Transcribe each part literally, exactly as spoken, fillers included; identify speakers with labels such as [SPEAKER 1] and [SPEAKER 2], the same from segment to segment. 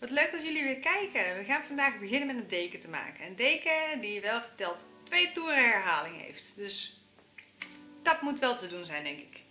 [SPEAKER 1] wat leuk dat jullie weer kijken. We gaan vandaag beginnen met een deken te maken. Een deken die wel geteld twee toeren herhaling heeft. Dus dat moet wel te doen zijn, denk ik.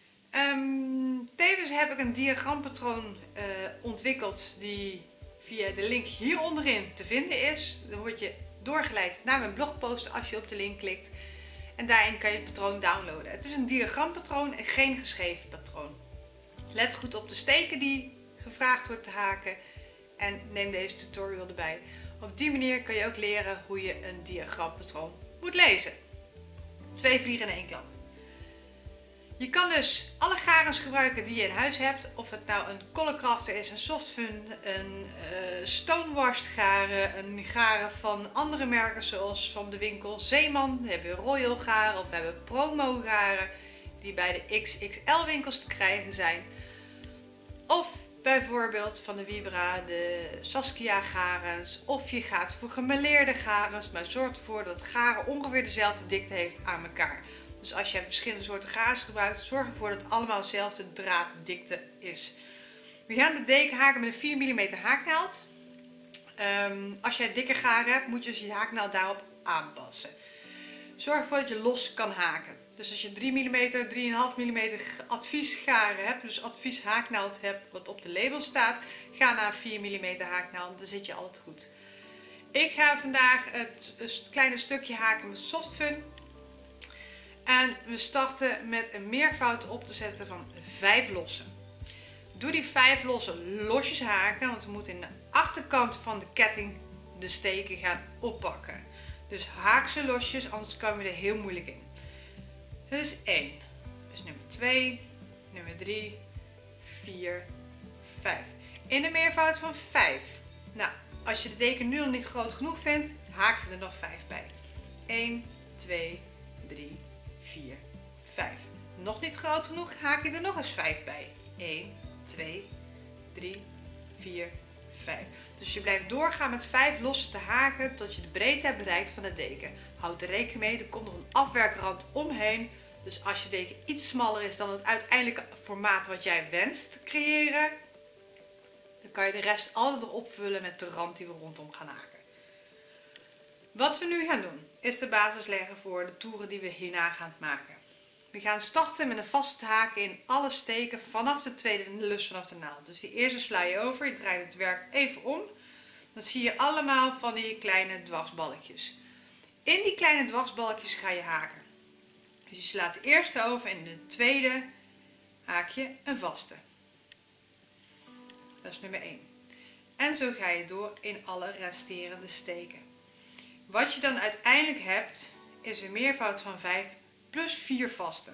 [SPEAKER 1] Um, tevens heb ik een diagrampatroon uh, ontwikkeld die via de link hier onderin te vinden is. Dan word je doorgeleid naar mijn blogpost als je op de link klikt. En daarin kan je het patroon downloaden. Het is een diagrampatroon en geen geschreven patroon. Let goed op de steken die gevraagd wordt te haken. En neem deze tutorial erbij. Op die manier kan je ook leren hoe je een diagrampatroon moet lezen. Twee vliegen in één klap. Je kan dus alle garens gebruiken die je in huis hebt. Of het nou een Collecrafter is, een Softfun, een uh, Stonewashed garen, een garen van andere merken zoals van de winkel Zeeman. We hebben Royal garen of we hebben Promo garen die bij de X X L winkels te krijgen zijn. Of bijvoorbeeld van de Vibra de Saskia garens. Of je gaat voor gemêleerde garens, maar zorg ervoor dat het garen ongeveer dezelfde dikte heeft aan elkaar. Dus als je verschillende soorten garens gebruikt, zorg ervoor dat het allemaal dezelfde draaddikte is. We gaan de deken haken met een vier millimeter haaknaald. Um, als jij dikker garen hebt, moet je dus je haaknaald daarop aanpassen. Zorg ervoor dat je los kan haken. Dus als je drie millimeter, drie komma vijf millimeter advies garen hebt, dus advies haaknaald hebt wat op de label staat, ga naar een vier millimeter haaknaald, dan zit je altijd goed. Ik ga vandaag het, het kleine stukje haken met Softfun. En we starten met een meervoud op te zetten van vijf lossen. Doe die vijf lossen losjes haken, want we moeten in de achterkant van de ketting de steken gaan oppakken. Dus haak ze losjes, anders komen we er heel moeilijk in. Dus één, dus nummer twee, nummer drie, vier, vijf. In de meervoud van vijf. Nou, als je de deken nu nog niet groot genoeg vindt, haak je er nog vijf bij. één, twee, drie, vier, vijf. Nog niet groot genoeg, haak je er nog eens vijf bij. één, twee, drie, vier, vijf. Dus je blijft doorgaan met vijf lossen te haken tot je de breedte hebt bereikt van de deken. Houd er rekening mee, er komt nog een afwerkrand omheen. Dus als je deken iets smaller is dan het uiteindelijke formaat wat jij wenst te creëren, dan kan je de rest altijd erop vullen met de rand die we rondom gaan haken. Wat we nu gaan doen, is de basis leggen voor de toeren die we hierna gaan maken. We gaan starten met een vaste haken in alle steken vanaf de tweede lus vanaf de naald. Dus die eerste sla je over, je draait het werk even om. Dan zie je allemaal van die kleine dwarsbalkjes. In die kleine dwarsbalkjes ga je haken. Dus je slaat de eerste over en in de tweede haak je een vaste. Dat is nummer één. En zo ga je door in alle resterende steken. Wat je dan uiteindelijk hebt, is een meervoud van vijf plus vier vaste.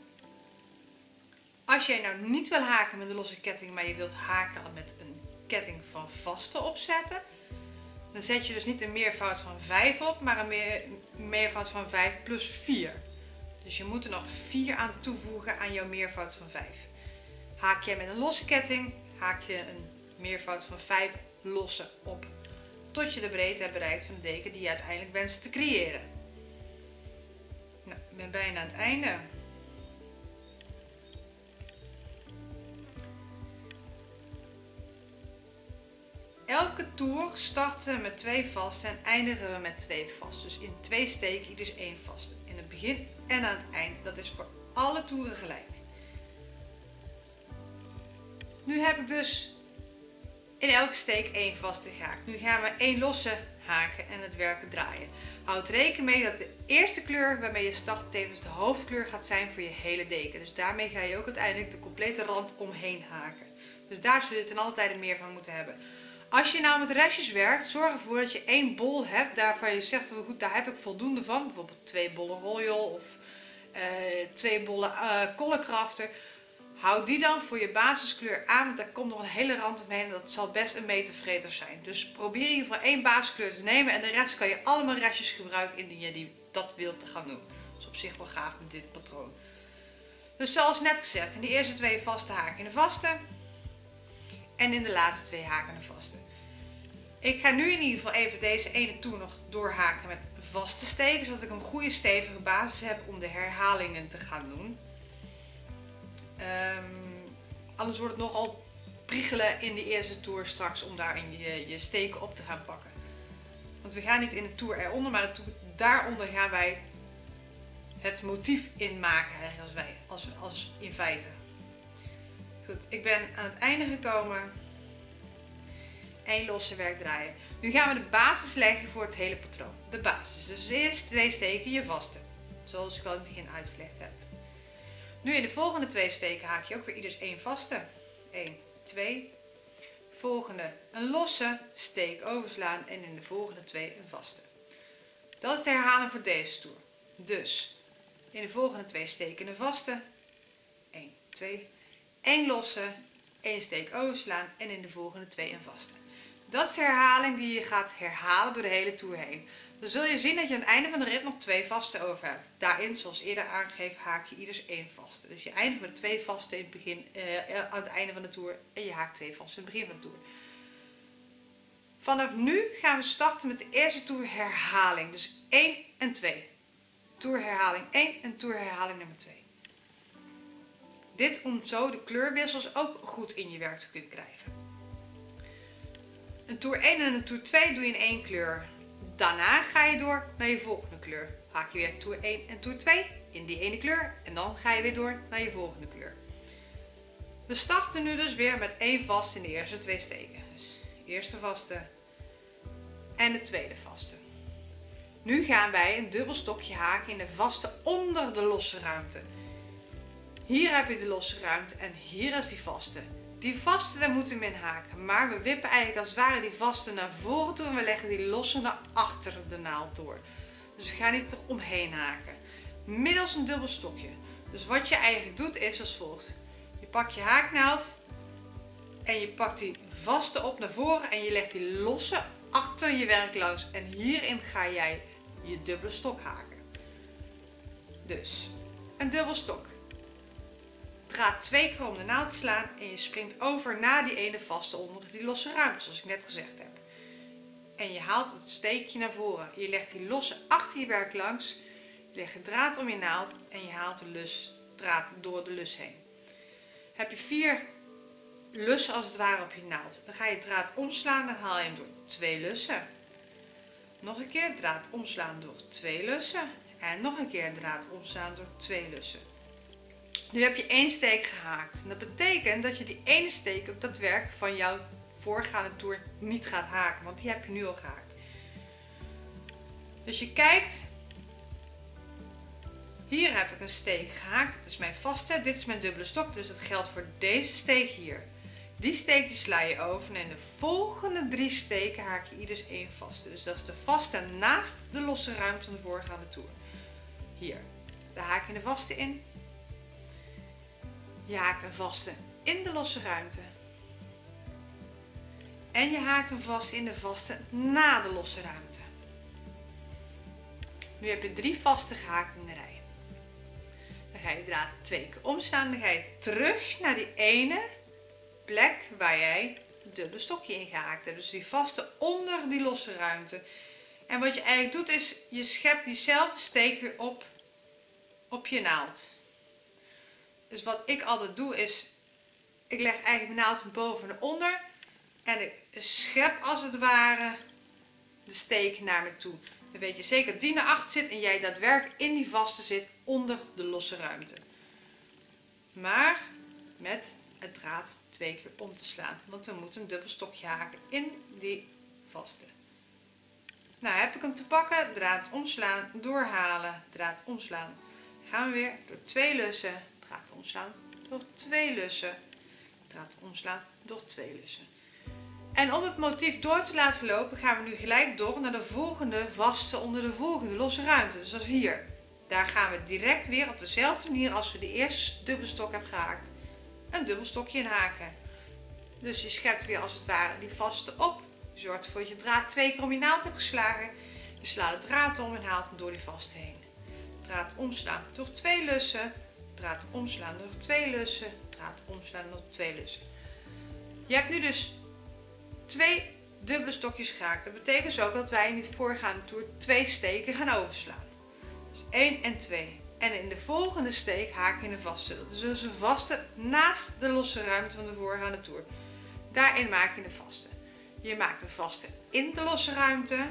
[SPEAKER 1] Als jij nou niet wil haken met een losse ketting, maar je wilt haken met een ketting van vaste opzetten, dan zet je dus niet een meervoud van vijf op, maar een, meer, een meervoud van vijf plus vier. Dus je moet er nog vier aan toevoegen aan jouw meervoud van vijf. Haak je met een losse ketting, haak je een meervoud van vijf losse op. Tot je de breedte hebt bereikt van de deken die je uiteindelijk wenst te creëren. Nou, ik ben bijna aan het einde. Elke toer starten we met twee vaste en eindigen we met twee vaste. Dus in twee steken dus één vaste. In het begin en aan het eind. Dat is voor alle toeren gelijk. Nu heb ik dus in elke steek één vaste gehaakt. Nu gaan we één losse haken en het werken draaien. Houd rekening mee dat de eerste kleur waarmee je start tevens de hoofdkleur gaat zijn voor je hele deken. Dus daarmee ga je ook uiteindelijk de complete rand omheen haken. Dus daar zul je ten alle tijde meer van moeten hebben. Als je nou met restjes werkt, zorg ervoor dat je één bol hebt waarvan je zegt van goed, daar heb ik voldoende van. Bijvoorbeeld twee bollen Royal of uh, twee bollen uh, Collecrafter. Houd die dan voor je basiskleur aan, want daar komt nog een hele rand omheen en dat zal best een metervreter zijn. Dus probeer in ieder geval één basiskleur te nemen en de rest kan je allemaal restjes gebruiken indien je die, dat wilt te gaan doen. Dat is op zich wel gaaf met dit patroon. Dus zoals net gezegd, in de eerste twee vaste haken in de vaste en in de laatste twee haken in de vaste. Ik ga nu in ieder geval even deze ene toer nog doorhaken met vaste steken, zodat ik een goede stevige basis heb om de herhalingen te gaan doen. Um, anders wordt het nogal priegelen in de eerste toer straks om daarin je, je steken op te gaan pakken. Want we gaan niet in de toer eronder, maar de toer daaronder gaan wij het motief in maken eigenlijk als wij, als, als in feite. Goed, ik ben aan het einde gekomen. Eén losse werk draaien. Nu gaan we de basis leggen voor het hele patroon. De basis. Dus eerst twee steken je vaste. Zoals ik al in het begin uitgelegd heb. Nu in de volgende twee steken haak je ook weer ieders één vaste. één, twee. Volgende een losse, steek overslaan en in de volgende twee een vaste. Dat is de herhaling voor deze toer. Dus in de volgende twee steken een vaste. één, twee. één losse, één steek overslaan en in de volgende twee een vaste. Dat is de herhaling die je gaat herhalen door de hele toer heen. Dan zul je zien dat je aan het einde van de rit nog twee vaste over hebt. Daarin, zoals eerder aangegeven, haak je ieders één vaste. Dus je eindigt met twee vaste in het begin, eh, aan het einde van de toer en je haakt twee vaste in het begin van de toer. Vanaf nu gaan we starten met de eerste toer herhaling. Dus één en twee. Toerherhaling één en toerherhaling nummer twee. Dit om zo de kleurwissels ook goed in je werk te kunnen krijgen. Een toer één en een toer twee doe je in één kleur. Daarna ga je door naar je volgende kleur. Haak je weer toer één en toer twee in die ene kleur en dan ga je weer door naar je volgende kleur. We starten nu dus weer met één vast in de eerste twee steken. Dus de eerste vaste en de tweede vaste. Nu gaan wij een dubbel stokje haken in de vaste onder de losse ruimte. Hier heb je de losse ruimte en hier is die vaste. Die vaste, daar moeten we in haken, maar we wippen eigenlijk als het ware die vaste naar voren toe en we leggen die losse naar achter de naald door. Dus we gaan niet er omheen haken. Middels een dubbel stokje. Dus wat je eigenlijk doet is als volgt. Je pakt je haaknaald en je pakt die vaste op naar voren en je legt die losse achter je werk langs. En hierin ga jij je dubbele stok haken. Dus een dubbel stok. Draad twee keer om de naald slaan en je springt over naar die ene vaste onder die losse ruimte, zoals ik net gezegd heb. En je haalt het steekje naar voren. Je legt die losse achter je werk langs, je legt de draad om je naald en je haalt de lus, draad door de lus heen. Heb je vier lussen als het ware op je naald, dan ga je draad omslaan, dan haal je hem door twee lussen. Nog een keer draad omslaan door twee lussen en nog een keer draad omslaan door twee lussen. Nu heb je één steek gehaakt. En dat betekent dat je die ene steek op dat werk van jouw voorgaande toer niet gaat haken, want die heb je nu al gehaakt. Dus je kijkt, hier heb ik een steek gehaakt, dat is mijn vaste, dit is mijn dubbele stok, dus dat geldt voor deze steek hier. Die steek die sla je over en in de volgende drie steken haak je ieders één vaste. Dus dat is de vaste naast de losse ruimte van de voorgaande toer. Hier, daar haak je de vaste in. Je haakt een vaste in de losse ruimte. En je haakt een vaste in de vaste na de losse ruimte. Nu heb je drie vaste gehaakt in de rij. Dan ga je de draad twee keer omslaan. Dan ga je terug naar die ene plek waar jij het dubbele stokje in gehaakt hebt. Dus die vaste onder die losse ruimte. En wat je eigenlijk doet is, je schept diezelfde steek weer op, op je naald. Dus wat ik altijd doe is, ik leg eigenlijk mijn naald van boven naar onder en ik schep als het ware de steek naar me toe. Dan weet je zeker dat die naar achter zit en jij daadwerkelijk in die vaste zit onder de losse ruimte. Maar met het draad twee keer om te slaan, want we moeten een dubbel stokje haken in die vaste. Nou, heb ik hem te pakken, draad omslaan, doorhalen, draad omslaan. Gaan we weer door twee lussen. Draad omslaan door twee lussen, draad omslaan door twee lussen. En om het motief door te laten lopen gaan we nu gelijk door naar de volgende vaste onder de volgende losse ruimte. Dus dat is hier. Daar gaan we direct weer op dezelfde manier als we de eerste dubbelstok hebben gehaakt, een dubbelstokje in haken. Dus je schept weer als het ware die vaste op. Je zorgt ervoor dat je draad twee keer om je naald hebt geslagen. Je slaat de draad om en haalt hem door die vaste heen. Draad omslaan door twee lussen. Draad omslaan door twee lussen, draad omslaan door twee lussen. Je hebt nu dus twee dubbele stokjes gehaakt. Dat betekent dus ook dat wij in de voorgaande toer twee steken gaan overslaan. Dus één en twee. En in de volgende steek haak je een vaste. Dat is dus een vaste naast de losse ruimte van de voorgaande toer. Daarin maak je een vaste. Je maakt een vaste in de losse ruimte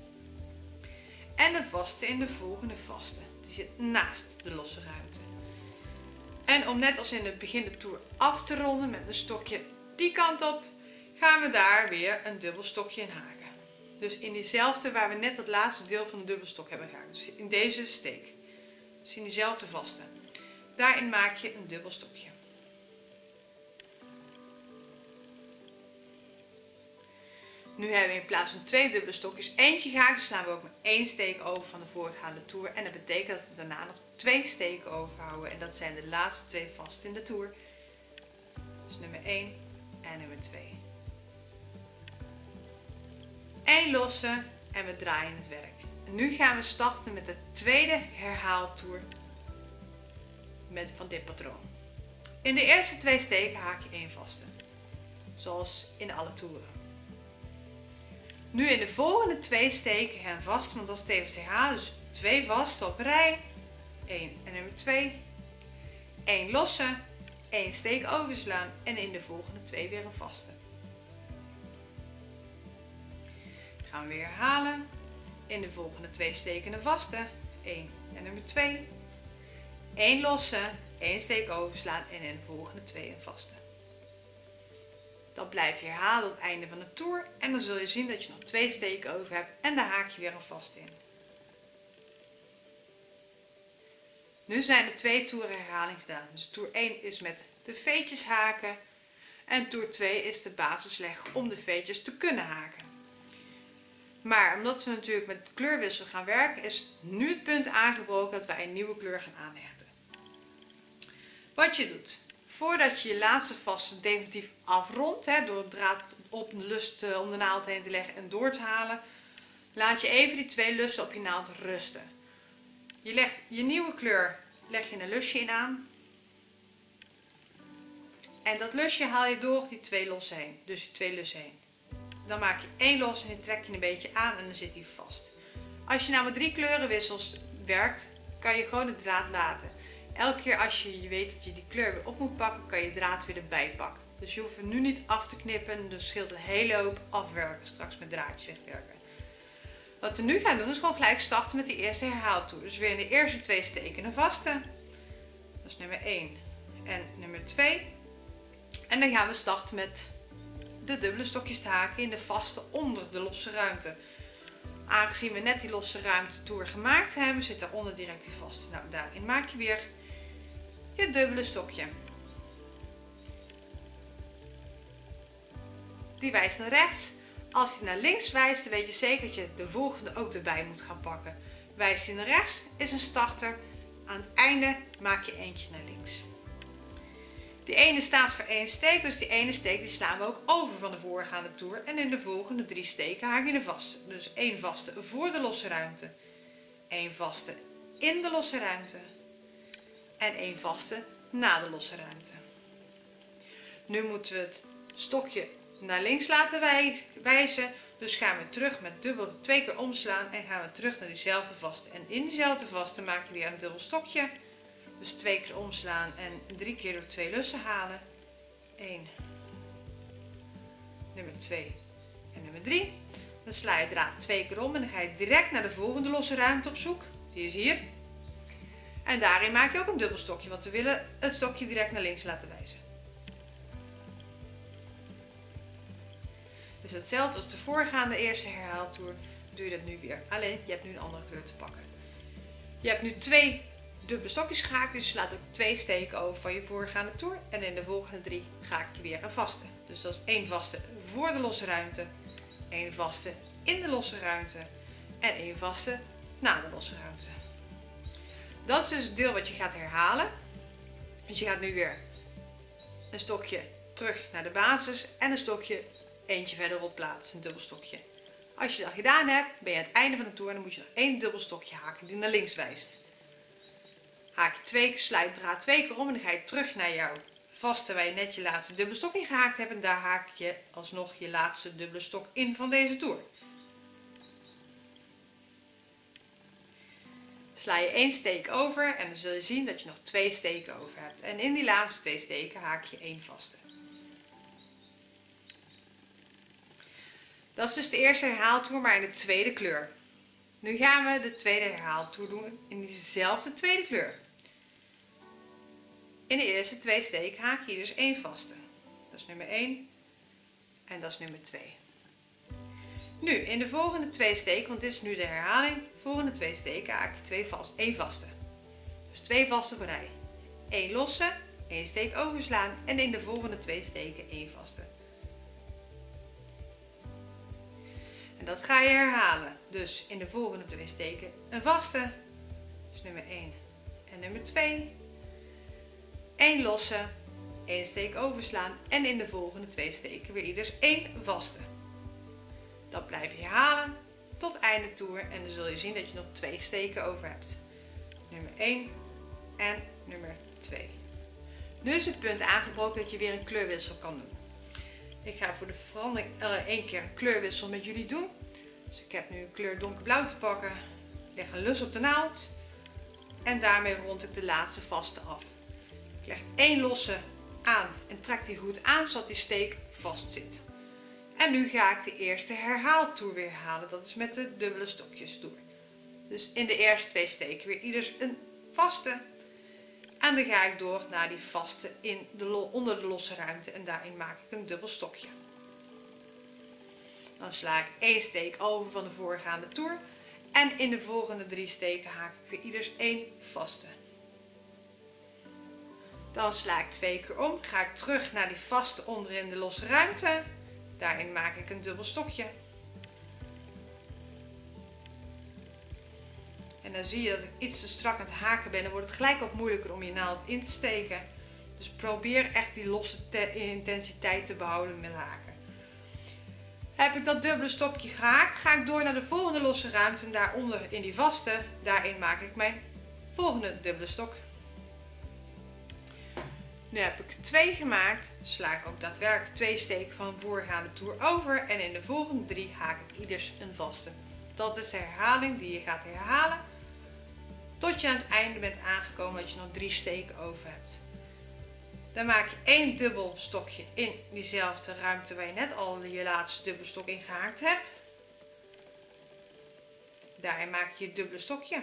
[SPEAKER 1] en een vaste in de volgende vaste. Die zit naast de losse ruimte. En om net als in het begin de toer af te ronden met een stokje die kant op, gaan we daar weer een dubbelstokje in haken. Dus in diezelfde waar we net het laatste deel van de dubbelstok hebben gehaakt. Dus in deze steek. Dus in diezelfde vaste. Daarin maak je een dubbelstokje. Nu hebben we in plaats van twee dubbele stokjes eentje gehaakt. Dus slaan we ook maar één steek over van de voorgaande toer. En dat betekent dat we daarna nog twee steken overhouden. En dat zijn de laatste twee vaste in de toer. Dus nummer één en nummer twee. Eén losse en we draaien het werk. En nu gaan we starten met de tweede herhaaltoer met, van dit patroon. In de eerste twee steken haak je één vaste. Zoals in alle toeren. Nu in de volgende twee steken gaan vaste, want dat is tevens herhalen. Dus twee vaste op rij. één en nummer twee. één losse. één steek overslaan. En in de volgende twee weer een vaste. Dan gaan we weer herhalen. In de volgende twee steken een vaste. één en nummer twee. één losse. één steek overslaan. En in de volgende twee een vaste. Dat blijf je herhalen tot het einde van de toer. En dan zul je zien dat je nog twee steken over hebt. En daar haak je weer een vaste in. Nu zijn er twee toeren herhaling gedaan. Dus toer één is met de veetjes haken. En toer twee is de basis leggen om de veetjes te kunnen haken. Maar omdat we natuurlijk met kleurwissel gaan werken, is nu het punt aangebroken dat wij een nieuwe kleur gaan aanhechten. Wat je doet, voordat je je laatste vaste definitief afrondt, hè, door de draad op de lust uh, om de naald heen te leggen en door te halen, laat je even die twee lussen op je naald rusten. Je legt je nieuwe kleur, leg je een lusje in aan. En dat lusje haal je door die twee lossen heen, dus die twee lussen heen. Dan maak je één los en die trek je een beetje aan en dan zit die vast. Als je nou met drie kleurenwissels werkt, kan je gewoon de draad laten. Elke keer als je weet dat je die kleur weer op moet pakken, kan je de draad weer erbij pakken. Dus je hoeft hem nu niet af te knippen, dus scheelt een hele hoop afwerken, straks met draadjes wegwerken. Wat we nu gaan doen is gewoon gelijk starten met die eerste herhaaltoer. Dus weer in de eerste twee steken een vaste. Dat is nummer één en nummer twee. En dan gaan we starten met de dubbele stokjes te haken in de vaste onder de losse ruimte. Aangezien we net die losse ruimte toer gemaakt hebben, zit daaronder direct die vaste. Nou, daarin maak je weer je dubbele stokje. Die wijst naar rechts. Als die naar links wijst, dan weet je zeker dat je de volgende ook erbij moet gaan pakken. Wijst die naar rechts, is een starter. Aan het einde maak je eentje naar links. Die ene staat voor één steek, dus die ene steek die slaan we ook over van de voorgaande toer. En in de volgende drie steken haak je de vaste. Dus één vaste voor de losse ruimte, één vaste in de losse ruimte en één vaste na de losse ruimte. Nu moeten we het stokje naar links laten wijzen, dus gaan we terug met dubbel twee keer omslaan en gaan we terug naar diezelfde vaste. En in diezelfde vaste maak je weer een dubbel stokje. Dus twee keer omslaan en drie keer door twee lussen halen. één, nummer twee en nummer drie. Dan sla je draad twee keer om en dan ga je direct naar de volgende losse ruimte op zoek. Die is hier. En daarin maak je ook een dubbel stokje, want we willen het stokje direct naar links laten wijzen. Dus hetzelfde als de voorgaande eerste herhaaltoer doe je dat nu weer. Alleen je hebt nu een andere kleur te pakken. Je hebt nu twee dubbele stokjes gehaakt, dus je slaat ook twee steken over van je voorgaande toer. En in de volgende drie haak je weer een vaste. Dus dat is één vaste voor de losse ruimte, één vaste in de losse ruimte en één vaste na de losse ruimte. Dat is dus het deel wat je gaat herhalen. Dus je gaat nu weer een stokje terug naar de basis en een stokje eentje verderop plaatsen, een dubbel stokje. Als je dat gedaan hebt, ben je aan het einde van de toer en dan moet je nog één dubbel stokje haken die naar links wijst. Haak je twee keer, sluit draad twee keer om en dan ga je terug naar jouw vaste waar je net je laatste dubbele stok in gehaakt hebt en daar haak je alsnog je laatste dubbele stok in van deze toer. Sla je één steek over en dan zul je zien dat je nog twee steken over hebt. En in die laatste twee steken haak je één vaste. Dat is dus de eerste herhaaltoer, maar in de tweede kleur. Nu gaan we de tweede herhaaltoer doen in diezelfde tweede kleur. In de eerste twee steken haak je dus één vaste. Dat is nummer één en dat is nummer twee. Nu in de volgende twee steken, want dit is nu de herhaling, volgende twee steken haak je twee vast, één vaste. Dus twee vaste op een rij. één losse, één steek overslaan en in de volgende twee steken één vaste. En dat ga je herhalen. Dus in de volgende twee steken een vaste, dus nummer één en nummer twee. één losse, één steek overslaan en in de volgende twee steken weer ieders één vaste. Dat blijf je herhalen tot einde toer en dan zul je zien dat je nog twee steken over hebt. Nummer één en nummer twee. Nu is het punt aangebroken dat je weer een kleurwissel kan doen. Ik ga voor de verandering één keer een kleurwissel met jullie doen. Dus ik heb nu een kleur donkerblauw te pakken. Leg een lus op de naald en daarmee rond ik de laatste vaste af. Ik leg één losse aan en trek die goed aan zodat die steek vast zit. En nu ga ik de eerste herhaaltoer weer herhalen. Dat is met de dubbele stokjes toer. Dus in de eerste twee steken weer ieders een vaste. En dan ga ik door naar die vaste in de, onder de losse ruimte. En daarin maak ik een dubbel stokje. Dan sla ik één steek over van de voorgaande toer. En in de volgende drie steken haak ik weer ieders één vaste. Dan sla ik twee keer om. Ga ik terug naar die vaste onderin de losse ruimte. Daarin maak ik een dubbel stokje. En dan zie je dat ik iets te strak aan het haken ben. Dan wordt het gelijk wat moeilijker om je naald in te steken. Dus probeer echt die losse intensiteit te behouden met haken. Heb ik dat dubbele stokje gehaakt, ga ik door naar de volgende losse ruimte. En daaronder in die vaste, daarin maak ik mijn volgende dubbele stok. Nu heb ik twee gemaakt, sla ik ook daadwerkelijk twee steken van de voorgaande toer over en in de volgende drie haak ik ieders een vaste. Dat is de herhaling die je gaat herhalen tot je aan het einde bent aangekomen dat je nog drie steken over hebt. Dan maak je één dubbel stokje in diezelfde ruimte waar je net al je laatste dubbele stok in gehaakt hebt. Daarin maak je je dubbele stokje.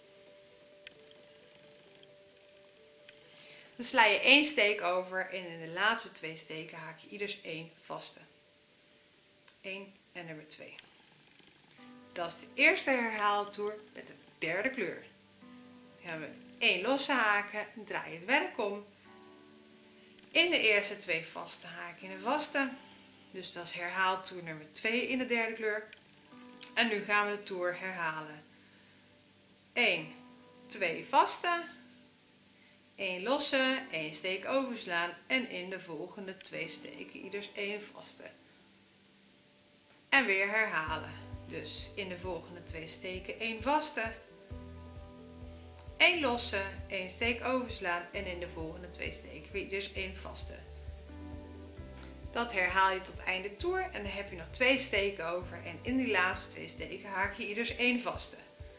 [SPEAKER 1] Dan sla je één steek over en in de laatste twee steken haak je ieders één vaste. één en nummer twee. Dat is de eerste herhaaltoer met de derde kleur. Dan gaan we één losse haken, draai je het werk om. In de eerste twee vaste haak je een vaste. Dus dat is herhaaltoer nummer twee in de derde kleur. En nu gaan we de toer herhalen. één, twee vaste. één losse, één steek overslaan en in de volgende twee steken ieders één vaste. En weer herhalen. Dus in de volgende twee steken één vaste, één losse, één steek overslaan en in de volgende twee steken weer ieders één vaste. Dat herhaal je tot einde toer en dan heb je nog twee steken over en in die laatste twee steken haak je ieders één vaste.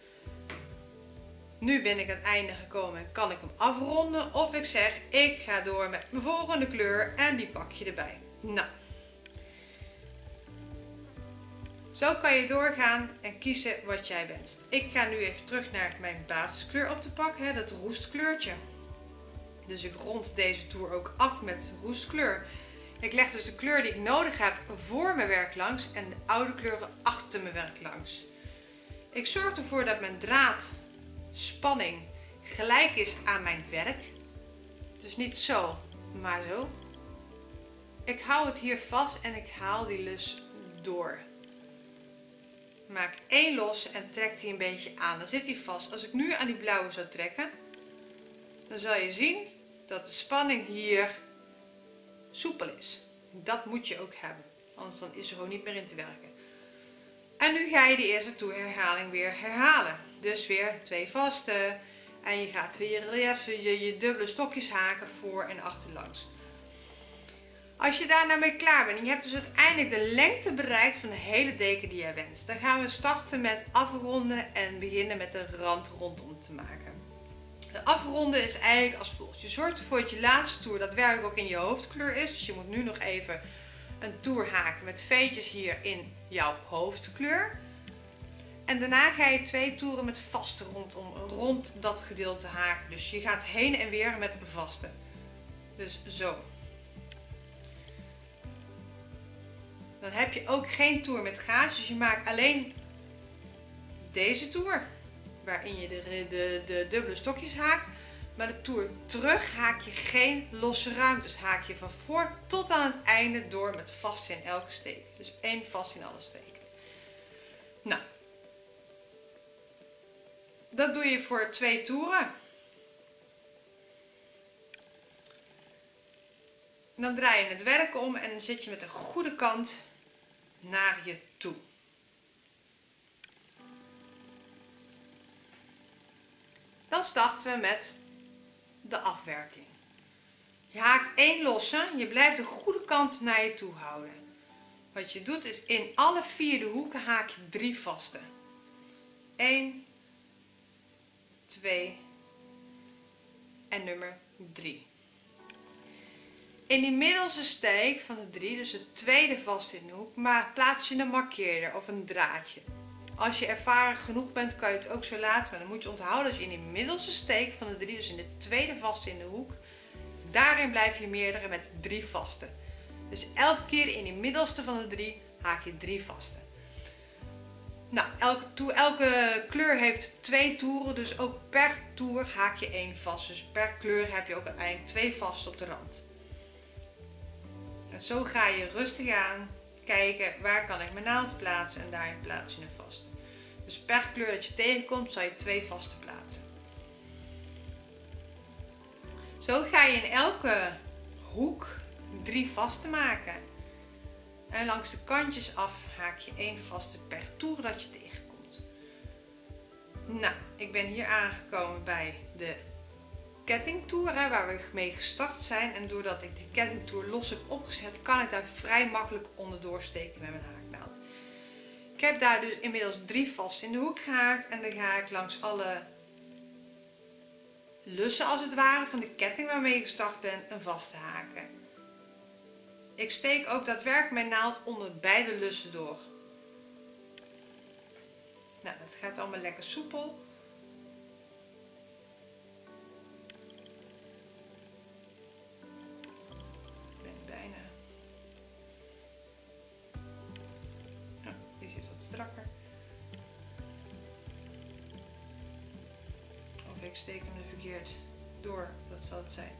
[SPEAKER 1] Nu ben ik aan het einde gekomen en kan ik hem afronden of ik zeg ik ga door met mijn volgende kleur en die pak je erbij. Nou, zo kan je doorgaan en kiezen wat jij wenst. Ik ga nu even terug naar mijn basiskleur op te pakken, dat roestkleurtje. Dus ik rond deze toer ook af met roestkleur. Ik leg dus de kleur die ik nodig heb voor mijn werk langs en de oude kleuren achter mijn werk langs. Ik zorg ervoor dat mijn draad spanning gelijk is aan mijn werk. Dus niet zo, maar zo. Ik hou het hier vast en ik haal die lus door. Maak één los en trek die een beetje aan. Dan zit die vast. Als ik nu aan die blauwe zou trekken, dan zal je zien dat de spanning hier soepel is. Dat moet je ook hebben, anders dan is er gewoon niet meer in te werken. En nu ga je de eerste toerherhaling weer herhalen. Dus weer twee vaste en je gaat weer even je, je dubbele stokjes haken voor en achterlangs. Als je daar nou mee klaar bent en je hebt dus uiteindelijk de lengte bereikt van de hele deken die jij wenst, dan gaan we starten met afronden en beginnen met de rand rondom te maken. De afronden is eigenlijk als volgt. Je zorgt ervoor dat je laatste toer daadwerkelijk ook in je hoofdkleur is. Dus je moet nu nog even een toer haken met veetjes hier in jouw hoofdkleur. En daarna ga je twee toeren met vaste rondom, rond dat gedeelte haken. Dus je gaat heen en weer met de vaste. Dus zo. Dan heb je ook geen toer met gaatjes. Dus je maakt alleen deze toer. Waarin je de, de, de dubbele stokjes haakt. Maar de toer terug haak je geen losse ruimtes. Haak je van voor tot aan het einde door met vast in elke steek. Dus één vast in alle steken. Nou. Dat doe je voor twee toeren. Dan draai je het werk om en dan zit je met een goede kant naar je toe. Dan starten we met de afwerking. Je haakt één losse, je blijft de goede kant naar je toe houden. Wat je doet is in alle vier de hoeken haak je drie vaste. één, twee en nummer drie. In die middelste steek van de drie, dus het tweede vast in de hoek, maar plaats je een markeerder of een draadje. Als je ervaren genoeg bent, kan je het ook zo laten, maar dan moet je onthouden dat je in die middelste steek van de drie, dus in de tweede vast in de hoek, daarin blijf je meerdere met drie vaste. Dus elke keer in die middelste van de drie haak je drie vaste. Nou, elke, toer, elke kleur heeft twee toeren, dus ook per toer haak je één vast. Dus per kleur heb je ook uiteindelijk twee vaste op de rand. En zo ga je rustig aan kijken waar kan ik mijn naald plaatsen en daarin plaats je een vaste. Dus per kleur dat je tegenkomt zal je twee vaste plaatsen. Zo ga je in elke hoek drie vaste maken. En langs de kantjes af haak je één vaste per toer dat je tegenkomt. Nou, ik ben hier aangekomen bij de kettingtoer waar we mee gestart zijn. En doordat ik die kettingtoer los heb opgezet, kan ik daar vrij makkelijk onderdoor steken met mijn haaknaald. Ik heb daar dus inmiddels drie vast in de hoek gehaakt. En dan ga ik langs alle lussen als het ware van de ketting waarmee je gestart bent een vaste haken. Ik steek ook daadwerkelijk mijn naald onder beide lussen door. Nou, dat gaat allemaal lekker soepel. Ik ben bijna. Oh, die zit wat strakker. Of ik steek hem er verkeerd door, dat zal het zijn.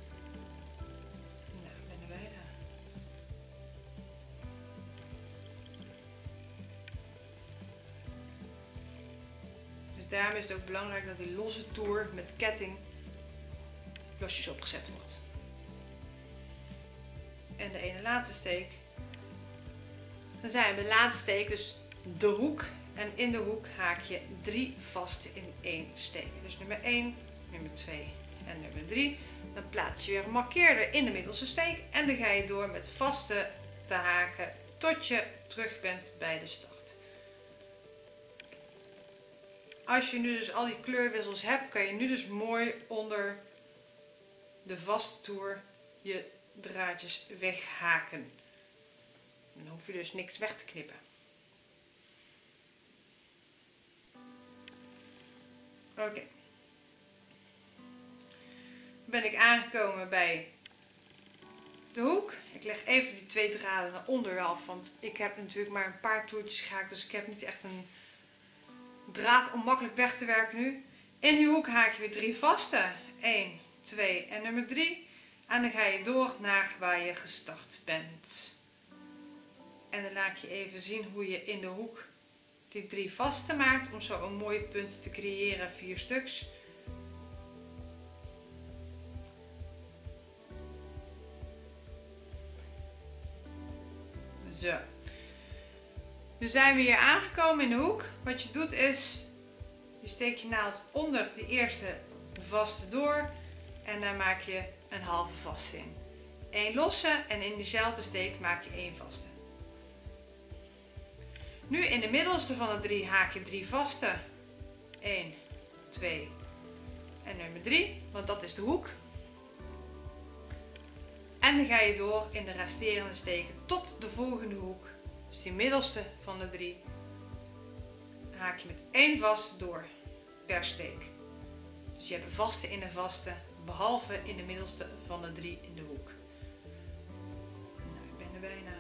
[SPEAKER 1] Nou, ik ben er bijna. Daarom is het ook belangrijk dat die losse toer met ketting losjes opgezet wordt. En de ene laatste steek. Dan zijn we bij de laatste steek, dus de hoek. En in de hoek haak je drie vaste in één steek. Dus nummer één, nummer twee en nummer drie. Dan plaats je weer een markeerder in de middelste steek. En dan ga je door met vaste te haken tot je terug bent bij de start. Als je nu dus al die kleurwissels hebt, kan je nu dus mooi onder de vaste toer je draadjes weghaken. Dan hoef je dus niks weg te knippen. Oké. Okay. Dan ben ik aangekomen bij de hoek. Ik leg even die twee draden naar onder af, want ik heb natuurlijk maar een paar toertjes gehaakt, dus ik heb niet echt een draad om makkelijk weg te werken nu. In die hoek haak je weer drie vaste. één, twee en nummer drie. En dan ga je door naar waar je gestart bent. En dan laat ik je even zien hoe je in de hoek die drie vaste maakt. Om zo een mooi punt te creëren. Vier stuks. Zo. Nu zijn we hier aangekomen in de hoek. Wat je doet is, je steekt je naald onder de eerste vaste door en daar maak je een halve vaste in. Eén losse en in diezelfde steek maak je één vaste. Nu in de middelste van de drie haak je drie vaste. één, twee en nummer drie, want dat is de hoek. En dan ga je door in de resterende steken tot de volgende hoek. Dus die middelste van de drie. Haak je met één vaste door per steek. Dus je hebt een vaste in een vaste, behalve in de middelste van de drie in de hoek. Nou, ik ben er bijna.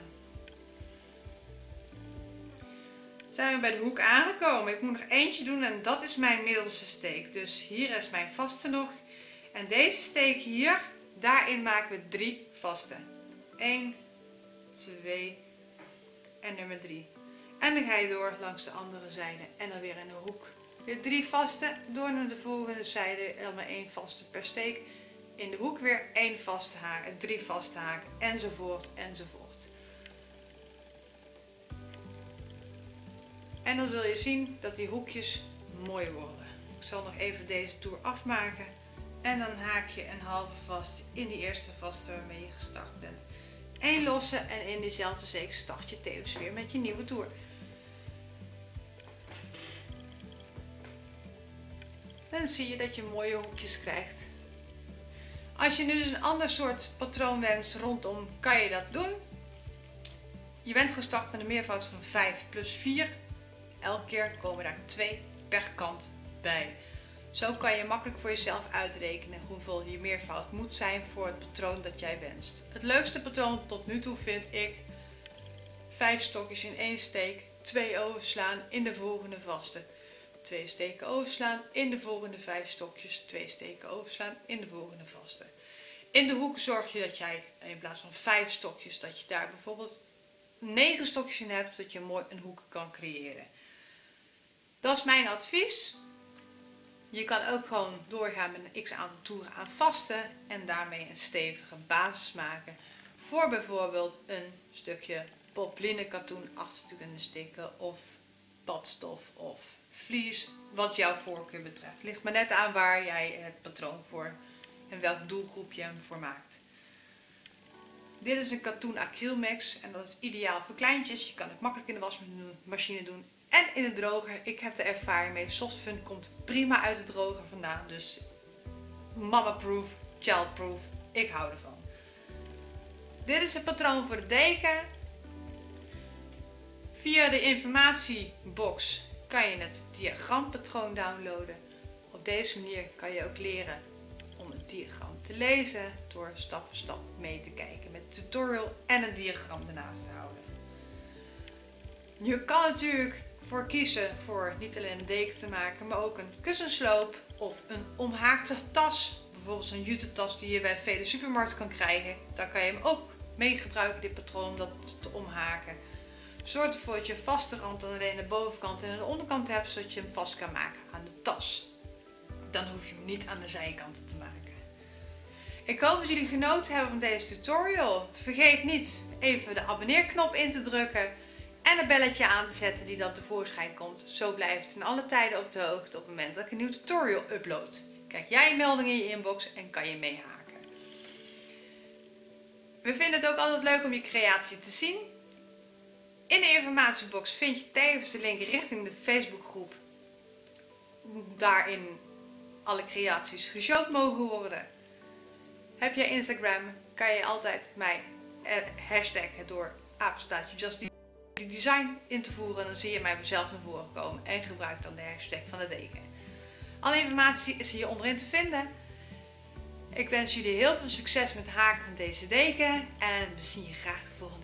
[SPEAKER 1] Zijn we bij de hoek aangekomen. Ik moet nog eentje doen en dat is mijn middelste steek. Dus hier is mijn vaste nog. En deze steek hier, daarin maken we drie vaste. één, twee en nummer drie. En dan ga je door langs de andere zijde en dan weer in de hoek. Weer drie vaste, door naar de volgende zijde, helemaal één vaste per steek. In de hoek weer één vaste haak, drie vaste haken, enzovoort, enzovoort. En dan zul je zien dat die hoekjes mooi worden. Ik zal nog even deze toer afmaken. En dan haak je een halve vast in die eerste vaste waarmee je gestart bent. Eén losse en in diezelfde steek start je tevens weer met je nieuwe toer. Dan zie je dat je mooie hoekjes krijgt. Als je nu dus een ander soort patroon wenst rondom, kan je dat doen. Je bent gestart met een meervoud van vijf plus vier. Elke keer komen daar twee per kant bij. Zo kan je makkelijk voor jezelf uitrekenen hoeveel je meervoud moet zijn voor het patroon dat jij wenst. Het leukste patroon tot nu toe vind ik vijf stokjes in één steek, twee overslaan in de volgende vaste. Twee steken overslaan in de volgende vijf stokjes, twee steken overslaan in de volgende vaste. In de hoek zorg je dat jij in plaats van vijf stokjes, dat je daar bijvoorbeeld negen stokjes in hebt, zodat je mooi een hoek kan creëren. Dat is mijn advies. Je kan ook gewoon doorgaan met een x aantal toeren aan vaste en daarmee een stevige basis maken voor bijvoorbeeld een stukje poplinnen katoen achter te kunnen stikken of badstof of vlies, wat jouw voorkeur betreft. Ligt maar net aan waar jij het patroon voor en welk doelgroep je hem voor maakt. Dit is een katoen acrylmix en dat is ideaal voor kleintjes. Je kan het makkelijk in de wasmachine doen en in de droger. Ik heb de ervaring mee. Softfun komt prima uit de droger vandaan. Dus mama-proof, child-proof. Ik hou ervan. Dit is het patroon voor de deken. Via de informatiebox kan je het diagrampatroon downloaden. Op deze manier kan je ook leren om het diagram te lezen door stap voor stap mee te kijken met het tutorial en een diagram ernaast te houden. Je kan natuurlijk voor kiezen voor niet alleen een deken te maken, maar ook een kussensloop of een omhaakte tas. Bijvoorbeeld een jute tas die je bij vele supermarkten kan krijgen. Daar kan je hem ook mee gebruiken, dit patroon, om dat te omhaken. Zorg ervoor dat je een vaste rand dan alleen de bovenkant en de onderkant hebt, zodat je hem vast kan maken aan de tas. Dan hoef je hem niet aan de zijkanten te maken. Ik hoop dat jullie genoten hebben van deze tutorial. Vergeet niet even de abonneerknop in te drukken en een belletje aan te zetten die dan tevoorschijn komt. Zo blijft in alle tijden op de hoogte op het moment dat ik een nieuw tutorial upload. Kijk jij meldingen in je inbox en kan je meehaken. We vinden het ook altijd leuk om je creatie te zien. In de informatiebox vind je tevens de link richting de Facebookgroep. Daarin alle creaties geshowd mogen worden. Heb jij Instagram, kan je altijd mij eh, hashtaggen door apenstaartje Just Design in te voeren. Dan zie je mij zelf naar voren komen en gebruik dan de hashtag van de deken. Alle informatie is hier onderin te vinden. Ik wens jullie heel veel succes met het haken van deze deken en we zien je graag de volgende